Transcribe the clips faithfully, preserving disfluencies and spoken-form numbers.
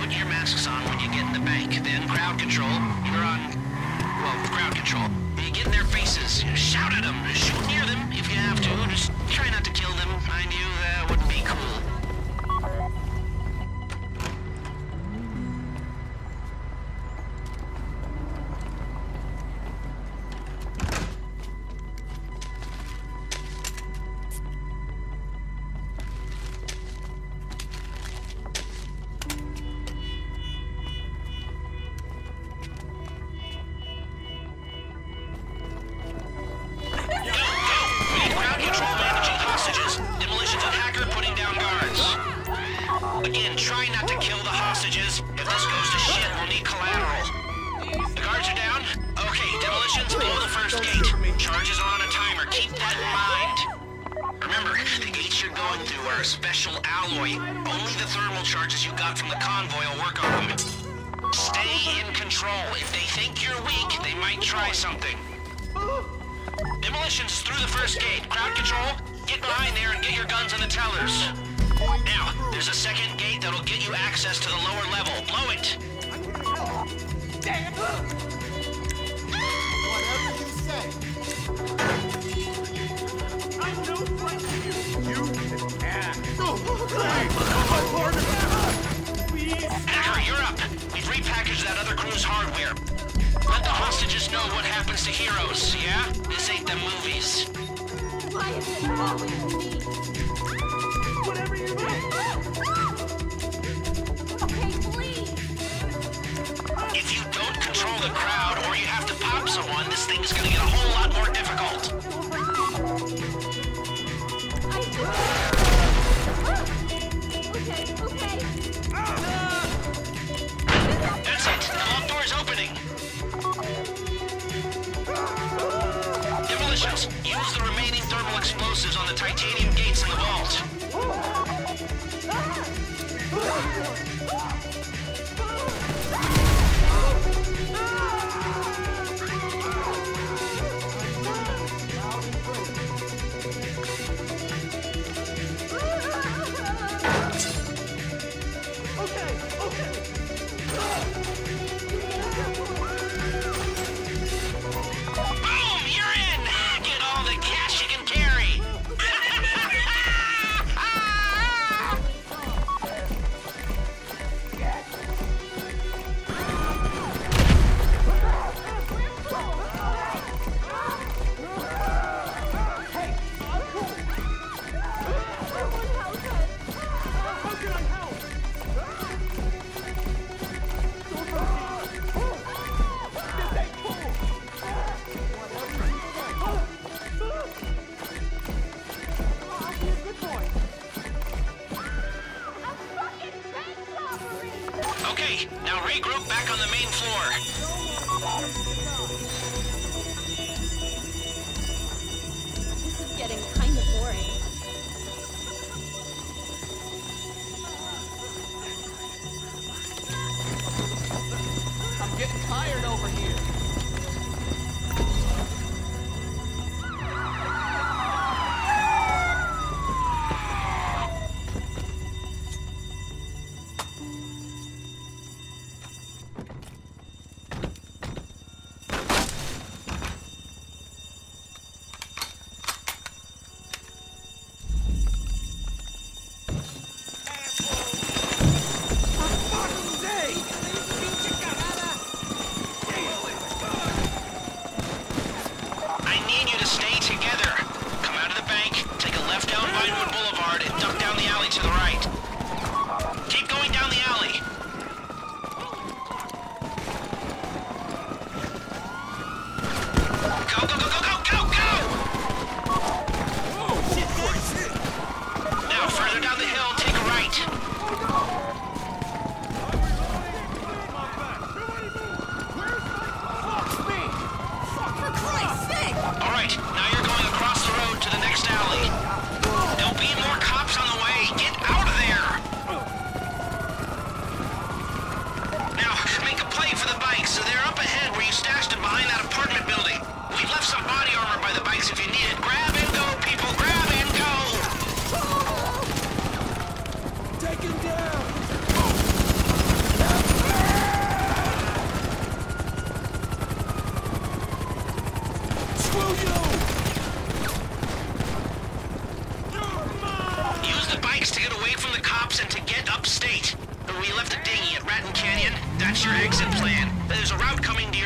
put your masks on when you get in the bank. Then crowd control. You're on, well, crowd control. You get in their faces. Shout at them. Shoot near them if you have to. Just try not to kill them. Mind you, that wouldn't be cool. Again, try not to kill the hostages. If this goes to shit, we'll need collateral. The guards are down? Okay, demolitions below the first gate. Charges are on a timer. Keep that in mind. Remember, the gates you're going through are a special alloy. Only the thermal charges you got from the convoy will work on them. Stay in control. If they think you're weak, they might try something. Demolitions through the first gate. Crowd control, get behind there and get your guns on the tellers. Now, there's a second gate that'll get you access to the lower level. Blow it! Damn! Whatever you say. I'm no friend to you. You can act. No! Hacker, you're up. We've repackaged that other crew's hardware. Let the hostages know what happens to heroes, yeah? This ain't the movies. Why is it always me? Whatever you need. Okay, please. If you don't control the crowd or you have to pop someone, this thing is gonna get a whole lot more difficult. I do. Okay, okay. That's it. The vault door is opening. Demolitions, use the remaining thermal explosives on the titanium gates in the vault. Boom! You're in! Get all the cash you can carry! Okay, now regroup back on the main floor. This is getting kind of boring. I'm getting tired over here.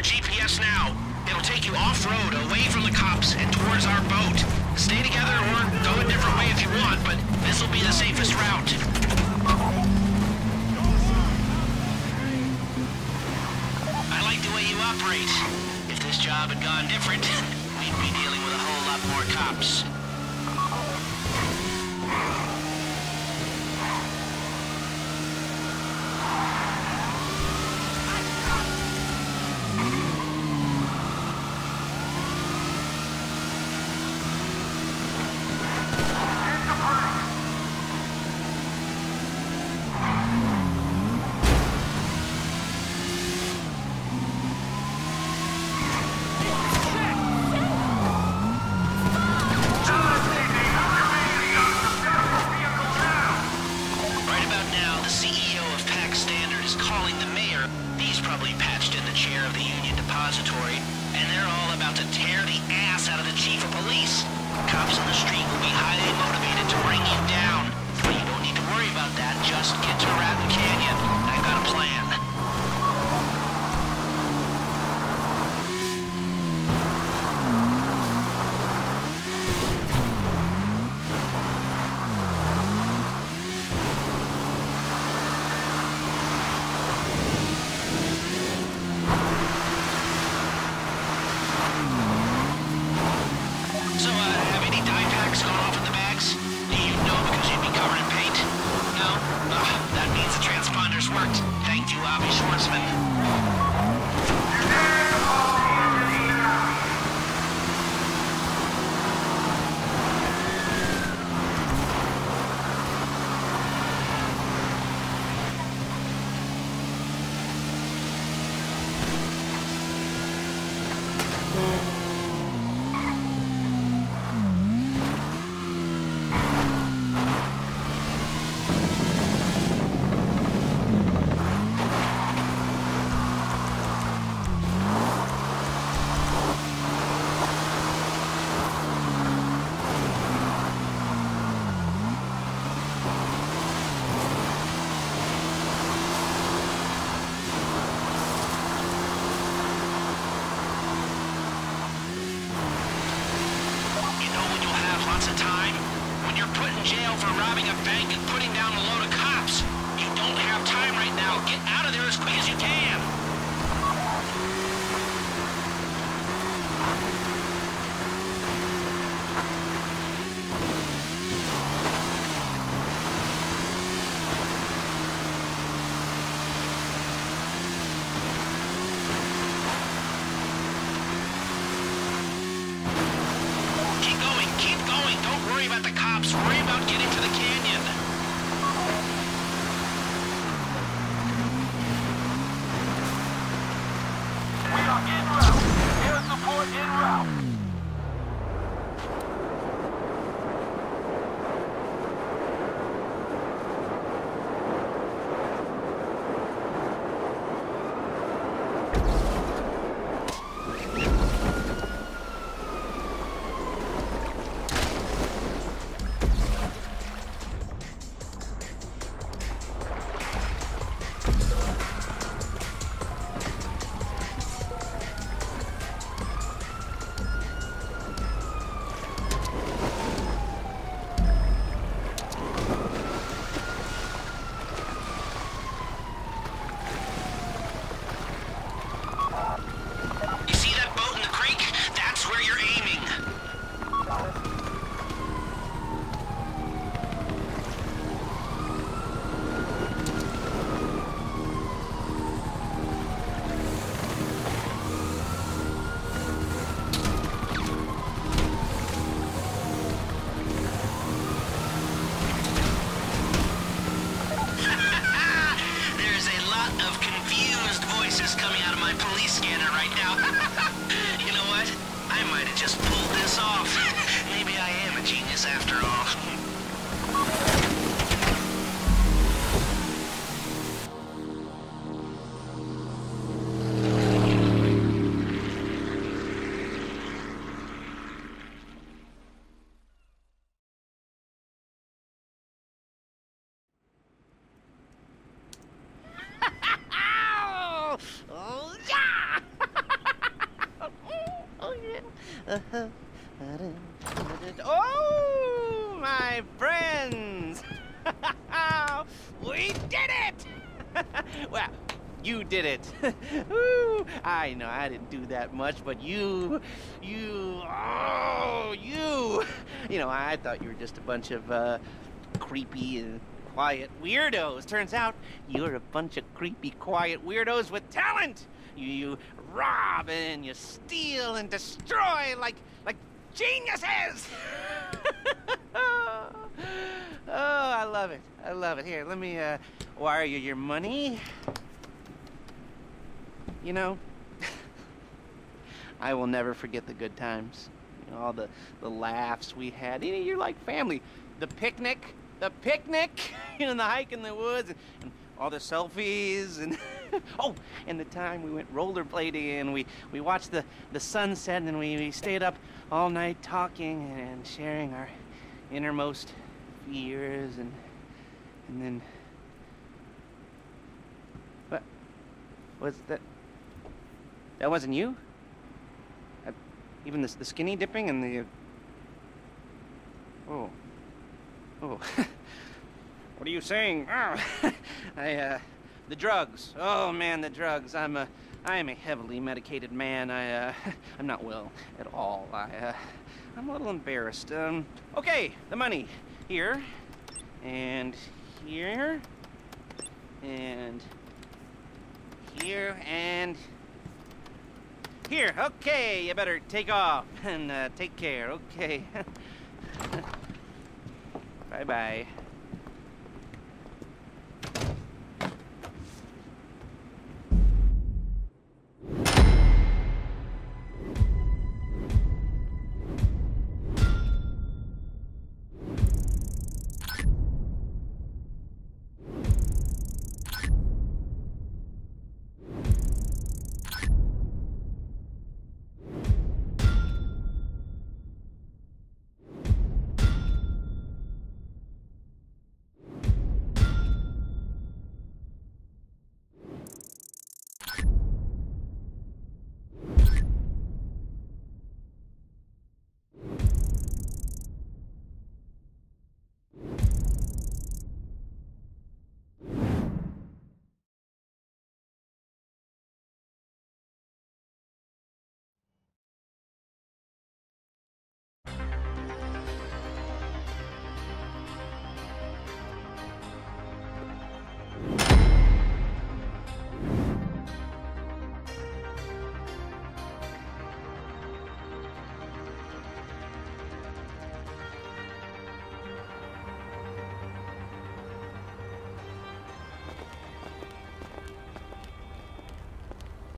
your G P S now. It'll take you off-road, away from the cops, and towards our boat. Stay together or go a different way if you want, but this'll be the safest route. I like the way you operate. If this job had gone different, we'd be dealing with a whole lot more cops. Oh, yeah! Oh, my friends! We did it! Well, you did it. Woo. I know I didn't do that much, but you, you, oh, you. You know, I thought you were just a bunch of uh, creepy and quiet weirdos. Turns out you're a bunch of creepy, quiet weirdos with talent. You, you rob and you steal and destroy like, like geniuses. Oh, I love it. I love it. Here, let me uh, wire you your money. You know, I will never forget the good times. You know, all the, the laughs we had. You know, you're like family. The picnic, the picnic, you know, the hike in the woods, and, and all the selfies, and oh, and the time we went rollerblading, and we, we watched the, the sunset, and we, we stayed up all night talking and sharing our innermost fears, and and then what was that? That wasn't you? Uh, even the, the skinny dipping and the... Uh... Oh. Oh. What are you saying? Oh. I, uh... The drugs. Oh, man, the drugs. I'm a... I am a heavily medicated man. I, uh... I'm not well at all. I, uh... I'm a little embarrassed. Um... Okay, the money. Here. And here. And... Here, and... Here, okay, you better take off and uh, take care, okay. Bye-bye.